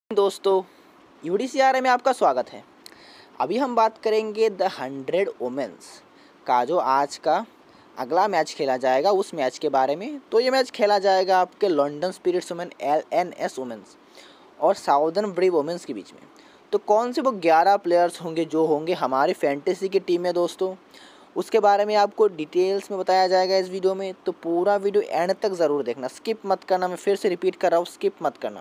दोस्तों, UDCRA में आपका स्वागत है। अभी हम बात करेंगे द 100 वुमेन्स का जो आज का अगला मैच खेला जाएगा उस मैच के बारे में। तो ये मैच खेला जाएगा आपके London spirits women LNS women's और साउदर्न ब्रेव वुमेन्स के बीच में। तो कौन से वो 11 प्लेयर्स होंगे जो होंगे हमारी फैंटेसी की टीम में दोस्तों, उसके बारे में आपको डिटेल्स में बताया जाएगा इस वीडियो में। तो पूरा वीडियो एंड तक ज़रूर देखना, स्किप मत करना। मैं फिर से रिपीट कर रहा हूँ, स्किप मत करना।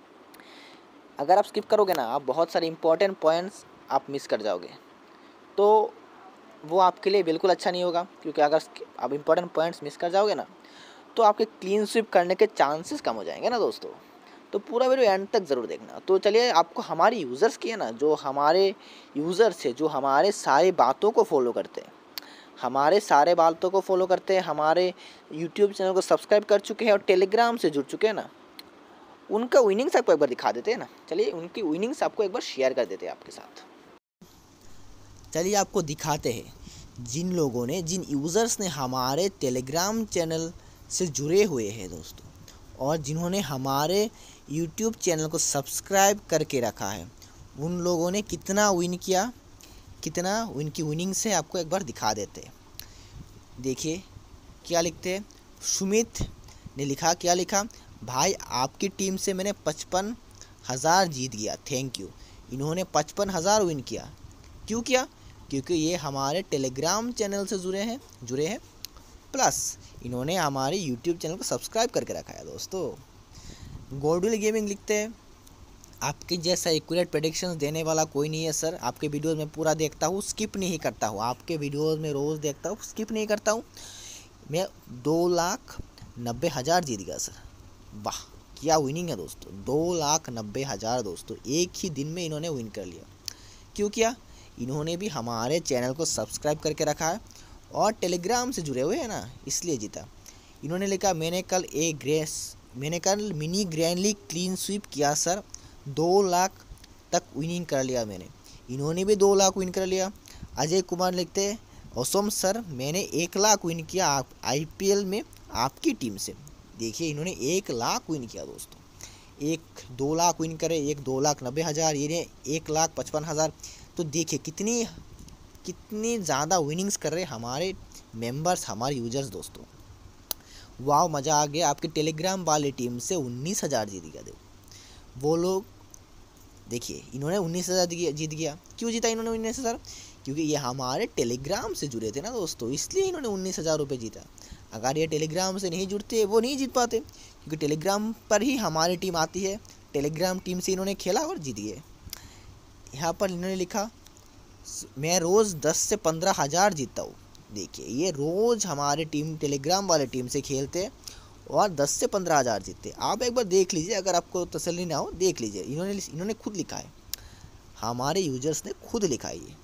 अगर आप स्किप करोगे ना, आप बहुत सारे इंपॉर्टेंट पॉइंट्स आप मिस कर जाओगे, तो वो आपके लिए बिल्कुल अच्छा नहीं होगा। क्योंकि अगर आप इंपॉर्टेंट पॉइंट्स मिस कर जाओगे ना, तो आपके क्लीन स्वीप करने के चांसेस कम हो जाएंगे ना दोस्तों। तो पूरा वीडियो एंड तक ज़रूर देखना। तो चलिए, आपको हमारे यूज़र्स की है ना, जो हमारे यूज़र्स है, जो हमारे सारे बातों को फॉलो करते हैं, हमारे सारे बातों को फॉलो करते हैं, हमारे यूट्यूब चैनल को सब्सक्राइब कर चुके हैं और टेलीग्राम से जुड़ चुके हैं ना, उनका विनिंग्स आपको एक बार दिखा देते हैं ना। चलिए, उनकी विनिंग्स आपको एक बार शेयर कर देते हैं आपके साथ। चलिए, आपको दिखाते हैं जिन लोगों ने, जिन यूज़र्स ने हमारे टेलीग्राम चैनल से जुड़े हुए हैं दोस्तों, और जिन्होंने हमारे यूट्यूब चैनल को सब्सक्राइब करके रखा है, उन लोगों ने कितना विन किया, कितना उनकी विनिंग्स है, आपको एक बार दिखा देते हैं। देखिए क्या लिखते हैं। सुमित ने लिखा, क्या लिखा, भाई आपकी टीम से मैंने 55,000 जीत गया, थैंक यू। इन्होंने 55,000 विन किया। क्यों किया? क्योंकि ये हमारे टेलीग्राम चैनल से जुड़े हैं प्लस इन्होंने हमारे यूट्यूब चैनल को सब्सक्राइब करके रखा है दोस्तों। गोल्डविल गेमिंग लिखते हैं, आपके जैसा एक्यूरेट प्रेडिक्शंस देने वाला कोई नहीं है सर। आपके वीडियोज़ में पूरा देखता हूँ, स्किप नहीं करता हूँ। आपके वीडियोज़ में रोज़ देखता हूँ, स्किप नहीं करता हूँ। मैं 2,90,000 जीत गया सर। वाह, क्या विनिंग है दोस्तों। 2,90,000 दोस्तों, एक ही दिन में इन्होंने विन कर लिया। क्यों किया? इन्होंने भी हमारे चैनल को सब्सक्राइब करके रखा है और टेलीग्राम से जुड़े हुए हैं ना, इसलिए जीता। इन्होंने लिखा, मैंने कल mini grand league clean sweep किया सर, 2 लाख तक विनिंग कर लिया मैंने। इन्होंने भी 2 लाख विन कर लिया। अजय कुमार लिखते हैं, ओसम सर, मैंने 1 लाख विन किया IPL में आपकी टीम से। देखिए, इन्होंने 1 लाख विन किया दोस्तों। एक 2 लाख विन करे, एक 2,90,000, ये 1,55,000। तो देखिए कितनी ज़्यादा विनिंग्स कर रहे हमारे मेंबर्स, हमारे यूजर्स दोस्तों। वाह, मज़ा आ गया। आपके टेलीग्राम वाली टीम से 19,000 जीत गया। देखो वो लोग, देखिए इन्होंने 19,000 जीत गया। क्यों जीता इन्होंने 19,000? क्योंकि ये हमारे टेलीग्राम से जुड़े थे ना दोस्तों, इसलिए इन्होंने 19,000 रुपये जीता। अगर ये टेलीग्राम से नहीं जुड़ते, वो नहीं जीत पाते, क्योंकि टेलीग्राम पर ही हमारी टीम आती है। टेलीग्राम टीम से इन्होंने खेला और जीत गए। यहाँ पर इन्होंने लिखा, मैं रोज़ 10 से 15,000 जीतता हूँ। देखिए, ये रोज़ हमारे टीम, टेलीग्राम वाले टीम से खेलते और 10 से 15,000 जीतते। आप एक बार देख लीजिए, अगर आपको तसल्ली ना हो देख लीजिए। इन्होंने खुद लिखा है, हमारे यूजर्स ने खुद लिखा है ये।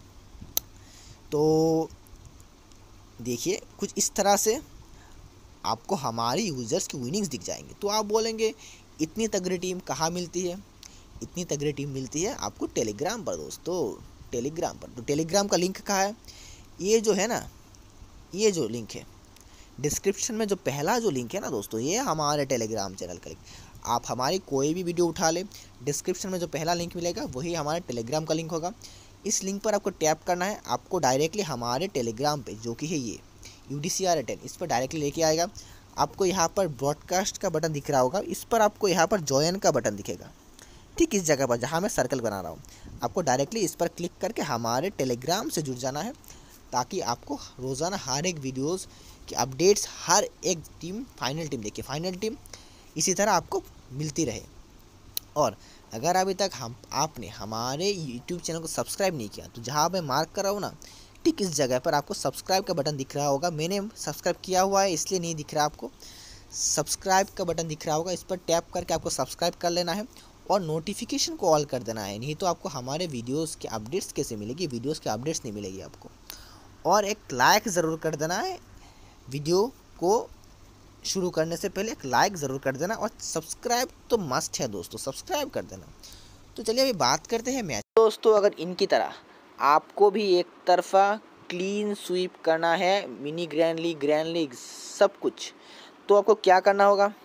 तो देखिए, कुछ इस तरह से आपको हमारे यूजर्स की विनिंग्स दिख जाएंगे। तो आप बोलेंगे, इतनी तगड़ी टीम कहाँ मिलती है? इतनी तगड़ी टीम मिलती है आपको टेलीग्राम पर दोस्तों, टेलीग्राम पर। तो टेलीग्राम का लिंक कहाँ है? ये जो है ना, ये जो लिंक है डिस्क्रिप्शन में, जो पहला जो लिंक है ना दोस्तों, ये हमारे टेलीग्राम चैनल का लिंक। आप हमारी कोई भी वीडियो उठा लें, डिस्क्रिप्शन में जो पहला लिंक मिलेगा वही हमारे टेलीग्राम का लिंक होगा। इस लिंक पर आपको टैप करना है, आपको डायरेक्टली हमारे टेलीग्राम पे, जो कि है ये UDCRA 10, इस पर डायरेक्टली लेके आएगा। आपको यहाँ पर ब्रॉडकास्ट का बटन दिख रहा होगा, इस पर आपको यहाँ पर ज्वाइन का बटन दिखेगा, ठीक इस जगह पर जहाँ मैं सर्कल बना रहा हूँ। आपको डायरेक्टली इस पर क्लिक करके हमारे टेलीग्राम से जुड़ जाना है, ताकि आपको रोज़ाना हर एक वीडियोस की अपडेट्स, हर एक टीम, फाइनल टीम, देखिए फाइनल टीम इसी तरह आपको मिलती रहे। और अगर अभी तक आपने हमारे यूट्यूब चैनल को सब्सक्राइब नहीं किया, तो जहाँ मैं मार्क कर रहा हूँ ना, ठीक इस जगह पर आपको सब्सक्राइब का बटन दिख रहा होगा। मैंने सब्सक्राइब किया हुआ है, इसलिए नहीं दिख रहा आपको। सब्सक्राइब का बटन दिख रहा होगा, इस पर टैप करके आपको सब्सक्राइब कर लेना है और नोटिफिकेशन को ऑल कर देना है। नहीं तो आपको हमारे वीडियोस के अपडेट्स कैसे मिलेगी? वीडियोस के अपडेट्स नहीं मिलेगी आपको। और एक लाइक ज़रूर कर देना है, वीडियो को शुरू करने से पहले एक लाइक ज़रूर कर देना, और सब्सक्राइब तो मस्ट है दोस्तों, सब्सक्राइब कर देना। तो चलिए अभी बात करते हैं मैच दोस्तों। अगर इनकी तरह आपको भी एक तरफा क्लीन स्वीप करना है, मिनी ग्रैंड लीग, सब कुछ, तो आपको क्या करना होगा?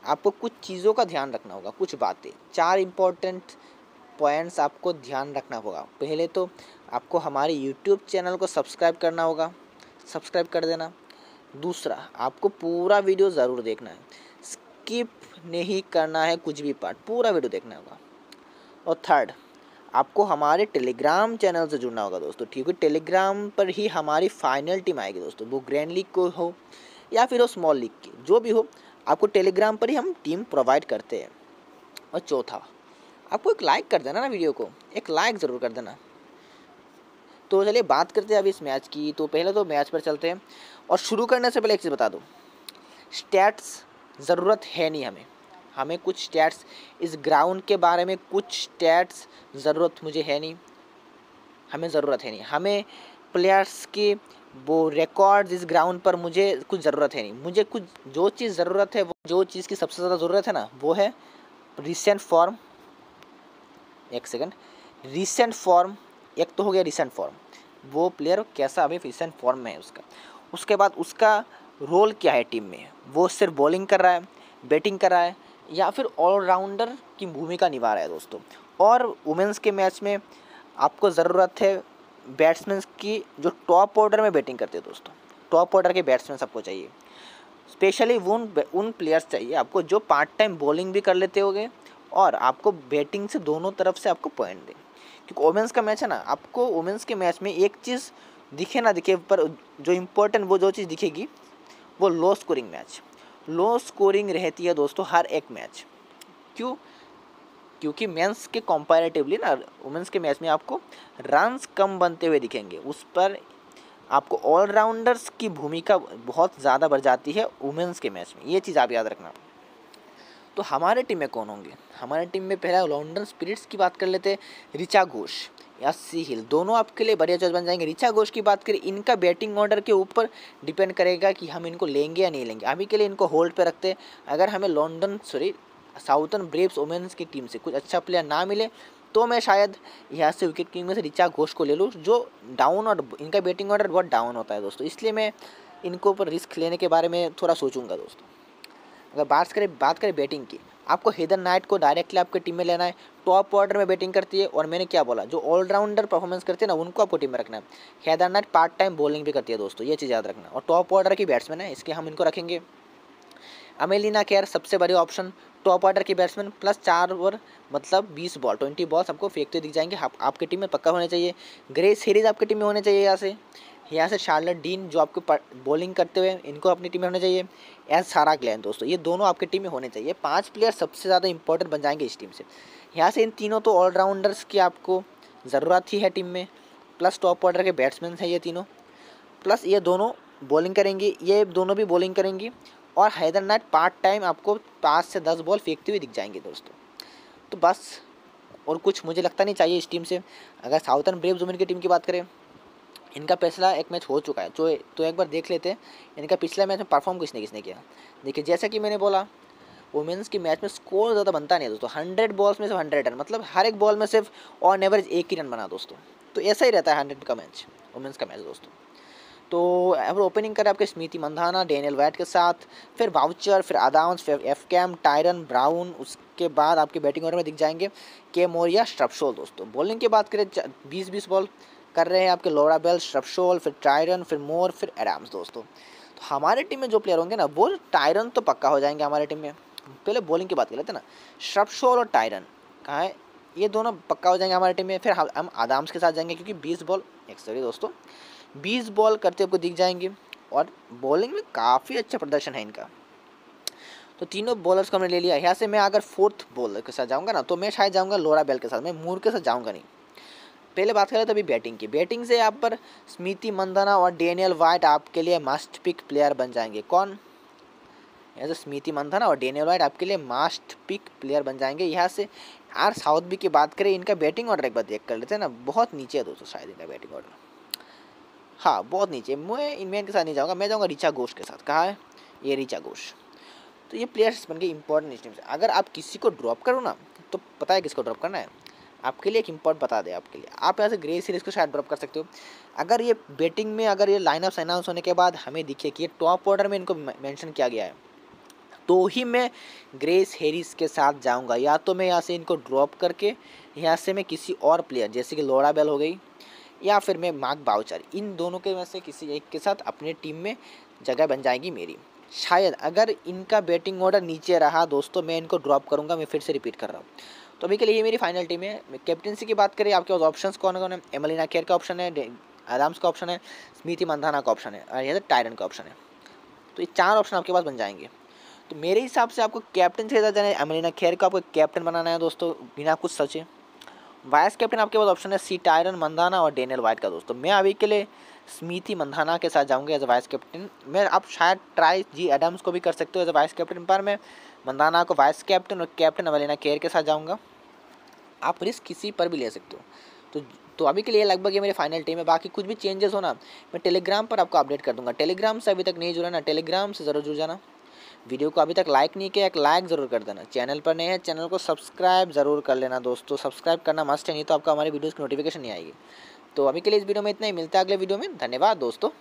आपको कुछ चीज़ों का ध्यान रखना होगा, कुछ बातें, 4 इम्पोर्टेंट पॉइंट्स आपको ध्यान रखना होगा। पहले तो आपको हमारे यूट्यूब चैनल को सब्सक्राइब करना होगा, सब्सक्राइब कर देना। दूसरा, आपको पूरा वीडियो ज़रूर देखना है, स्किप नहीं करना है कुछ भी पार्ट, पूरा वीडियो देखना होगा। और थर्ड, आपको हमारे टेलीग्राम चैनल से जुड़ना होगा दोस्तों, ठीक है। टेलीग्राम पर ही हमारी फाइनल टीम आएगी दोस्तों, वो ग्रैंड लीग को हो या फिर वो स्मॉल लीग की, जो भी हो, आपको टेलीग्राम पर ही हम टीम प्रोवाइड करते हैं। और चौथा, आपको एक लाइक कर देना ना, वीडियो को एक लाइक ज़रूर कर देना। तो चलिए बात करते हैं अभी इस मैच की। तो पहले तो मैच पर चलते हैं, और शुरू करने से पहले एक चीज़ बता दूँ, स्टैट्स ज़रूरत है नहीं हमें कुछ स्टैट्स इस ग्राउंड के बारे में, कुछ स्टैट्स ज़रूरत मुझे है नहीं, हमें ज़रूरत है नहीं। हमें प्लेयर्स के वो रिकॉर्ड्स इस ग्राउंड पर मुझे कुछ ज़रूरत है नहीं। मुझे कुछ जो चीज़ ज़रूरत है, वो जो चीज़ की सबसे ज़्यादा ज़रूरत है ना, वो है रिसेंट फॉर्म। एक सेकंड, रिसेंट फॉर्म, एक तो हो गया रिसेंट फॉर्म, वो प्लेयर कैसा अभी रिसेंट फॉर्म में है उसका। उसके बाद उसका रोल क्या है टीम में, वो सिर्फ बॉलिंग कर रहा है, बैटिंग कर रहा है, या फिर ऑलराउंडर की भूमिका निभा रहा है दोस्तों। और वुमेंस के मैच में आपको ज़रूरत है बैट्समैन की जो टॉप ऑर्डर में बैटिंग करते हैं दोस्तों। टॉप ऑर्डर के बैट्समैन सबको चाहिए, स्पेशली उन प्लेयर्स चाहिए आपको जो पार्ट टाइम बॉलिंग भी कर लेते होंगे और आपको बैटिंग से दोनों तरफ से आपको पॉइंट दें। क्योंकि वुमेंस का मैच है ना, आपको वुमेंस के मैच में एक चीज़ दिखे ना दिखे, पर जो इम्पोर्टेंट वो जो चीज़ दिखेगी वो low scoring match, low scoring रहती है दोस्तों हर एक मैच। क्यों? क्योंकि मेंस के कंपैरेटिवली ना वुमेंस के मैच में आपको रन्स कम बनते हुए दिखेंगे, उस पर आपको ऑलराउंडर्स की भूमिका बहुत ज़्यादा बढ़ जाती है वुमेंस के मैच में, ये चीज़ आप याद रखना। तो हमारे टीम में कौन होंगे? हमारे टीम में पहला लॉन्डन स्पिरिट्स की बात कर लेते हैं, ऋचा घोष या सी हिल, दोनों आपके लिए बढ़िया चॉइस बन जाएंगे। ऋचा घोष की बात करें, इनका बैटिंग ऑर्डर के ऊपर डिपेंड करेगा कि हम इनको लेंगे या नहीं लेंगे। अभी के लिए इनको होल्ड पे रखते हैं। अगर हमें साउथर्न ब्रेव्स वुमेन्स की टीम से कुछ अच्छा प्लेयर ना मिले तो मैं शायद यहाँ से विकेट कीपिंग में से ऋचा घोष को ले लूँ, जो डाउन, और इनका बैटिंग ऑर्डर बहुत डाउन होता है दोस्तों, इसलिए मैं इनको ऊपर रिस्क लेने के बारे में थोड़ा सोचूंगा दोस्तों। अगर बात करें बैटिंग की, आपको हेदर नाइट को डायरेक्टली आपके टीम में लेना है। टॉप ऑर्डर में बैटिंग करती है, और मैंने क्या बोला, जो ऑलराउंडर परफॉर्मेंस करते हैं ना, उनको आपको टीम में रखना है। Heather Knight part time bowling भी करती है दोस्तों, ये चीज़ याद रखना। और टॉप ऑर्डर की बैट्समैन है, इसके हम इनको रखेंगे। अमेलिना केयर सबसे बड़ी ऑप्शन, टॉप ऑर्डर की बैट्समैन, प्लस 4 ओवर मतलब 20 बॉल 20 बॉल्स आपको फेंकते दिख जाएंगे, आपकी टीम में पक्का होने चाहिए। ग्रेस हैरिस आपकी टीम में होने चाहिए। यहाँ से शार्लेट डीन जो आपको बॉलिंग करते हुए, इनको अपनी टीम में होने चाहिए। एस सारा ग्लैन दोस्तों, ये दोनों आपकी टीम में होने चाहिए। 5 प्लेयर सबसे ज़्यादा इंपॉर्टेंट बन जाएंगे इस टीम से। यहाँ से इन तीनों तो ऑलराउंडर्स की आपको ज़रूरत ही है टीम में, प्लस टॉप ऑर्डर के बैट्समैन हैं ये तीनों, प्लस ये दोनों बॉलिंग करेंगी, ये दोनों भी बॉलिंग करेंगी। और हैदर नाइट पार्ट टाइम आपको 5 से 10 बॉल फेंकते हुए दिख जाएंगे दोस्तों। तो बस और कुछ मुझे लगता नहीं चाहिए इस टीम से। अगर साउथर्न ब्रेव्स वुमेन की टीम की बात करें, इनका पिछला एक मैच हो चुका है, तो एक बार देख लेते हैं इनका पिछला मैच में परफॉर्म किसने किसने किया। देखिए, जैसा कि मैंने बोला, वुमेंस की मैच में स्कोर ज़्यादा बनता नहीं है दोस्तों। 100 बॉल्स में सिर्फ 100 रन, मतलब हर एक बॉल में सिर्फ ऑन एवरेज एक ही रन बना दोस्तों। तो ऐसा ही रहता है 100 का मैच, वुमेंस का मैच दोस्तों। तो अगर ओपनिंग करें आपके स्मृति मंधाना, डेनियल वाइट के साथ, फिर बाउचर, फिर आदाम्स, फिर एफ कैम, टायरन ब्राउन, उसके बाद आपके बैटिंग ऑर्डर में दिख जाएंगे के मोरिया, स्ट्रपशोल दोस्तों। बॉलिंग की बात करें, 20-20 बॉल कर रहे हैं आपके लॉरा बेल, स्ट्रपशोल, फिर टायरन, फिर मोर, फिर एडम्स दोस्तों। तो हमारे टीम में जो प्लेयर होंगे ना, वो टायरन तो पक्का हो जाएंगे हमारे टीम में। पहले बॉलिंग की बात कर लेते हैं ना, स्ट्रपशोल और टायरन कहाँ है, ये दोनों पक्का हो जाएंगे हमारे टीम में। फिर हम आदाम्स के साथ जाएंगे, क्योंकि 20 बॉल करते आपको दिख जाएंगे, और बॉलिंग में काफ़ी अच्छा प्रदर्शन है इनका। तो तीनों बॉलर्स को हमने ले लिया। यहाँ से मैं अगर फोर्थ बॉलर के साथ जाऊँगा ना, तो मैं शायद जाऊँगा लॉरा बेल के साथ, मैं मूर के साथ जाऊँगा नहीं। पहले बात करें तो अभी बैटिंग की। बैटिंग से यहाँ पर स्मृति मंदाना और डेनियल वाइट आपके लिए मस्ट पिक प्लेयर बन जाएंगे। कौन? यहाँ से स्मृति मंदाना और डेनियल वाइट आपके लिए मस्ट पिक प्लेयर बन जाएंगे। यहाँ से आर साउथबी की बात करें, इनका बैटिंग ऑर्डर एक बार देख कर लेते हैं ना, बहुत नीचे है दोस्तों शायद इनका बैटिंग ऑर्डर, हाँ बहुत नीचे। मैं इनमें के साथ नहीं जाऊँगा, मैं जाऊँगा ऋचा घोष के साथ। कहाँ है ये ऋचा घोष? तो ये प्लेयर्स बन गए इंपॉर्टेंट इस टीम से। अगर आप किसी को ड्रॉप करो ना, तो पता है किसको ड्रॉप करना है आपके लिए, एक इंपॉर्टेंट बता दें आपके लिए। आप यहाँ से ग्रेस हैरिस को शायद ड्रॉप कर सकते हो। अगर ये बैटिंग में, अगर ये लाइनअप अनाउंस होने के बाद हमें दिखे कि ये टॉप ऑर्डर में इनको मेंशन किया गया है, तो ही मैं ग्रेस हैरिस के साथ जाऊंगा, या तो मैं यहाँ से इनको ड्रॉप करके यहाँ से मैं किसी और प्लेयर जैसे कि लॉरा बेल हो गई, या फिर मैं मार्क बाउचर, इन दोनों के में से किसी एक के साथ अपने टीम में जगह बन जाएगी मेरी। शायद अगर इनका बैटिंग ऑर्डर नीचे रहा दोस्तों, मैं इनको ड्रॉप करूंगा। मैं फिर से रिपीट कर रहा हूँ। तो अभी के लिए ये मेरी फाइनल टीम है। कैप्टनसी की बात करें, आपके पास ऑप्शंस कौन कौन है? एमलिना केयर का ऑप्शन है, आदाम्स का ऑप्शन है, स्मिति मंधाना का ऑप्शन है, और यह टायरन का ऑप्शन है। तो ये 4 ऑप्शन आपके पास बन जाएंगे। तो मेरे हिसाब से आपको कैप्टन से ज़्यादा जाना, एमलिना केयर को आपको कैप्टन बनाना है दोस्तों, बिना कुछ सोचे। वाइस कैप्टन आपके पास ऑप्शन है सी टायरन मंधाना और डेनियल वाइट का दोस्तों। मैं अभी के लिए स्मिति मंधाना के साथ जाऊंगा एज ए वाइस कैप्टन। मैं आप शायद ट्राई जी एडम्स को भी कर सकते हो एज ए वाइस कैप्टन, पर मैं मंधाना को वाइस कैप्टन और कैप्टन एमलिना केयर के साथ जाऊंगा। आप रिस्क किसी पर भी ले सकते हो। तो अभी के लिए लगभग ये मेरी फाइनल टीम है। बाकी कुछ भी चेंजेस हो ना, मैं टेलीग्राम पर आपको अपडेट कर दूंगा। टेलीग्राम से अभी तक नहीं जुड़ा ना, टेलीग्राम से ज़रूर जुड़ जाना। वीडियो को अभी तक लाइक नहीं किया, एक लाइक ज़रूर कर देना। चैनल पर नए हैं, चैनल को सब्सक्राइब ज़रूर कर लेना दोस्तों। सब्सक्राइब करना मस्ट है, नहीं तो आपको हमारी वीडियोज़ की नोटिफिकेशन नहीं आएगी। तो अभी के लिए इस वीडियो में इतना ही, मिलता है अगले वीडियो में। धन्यवाद दोस्तों।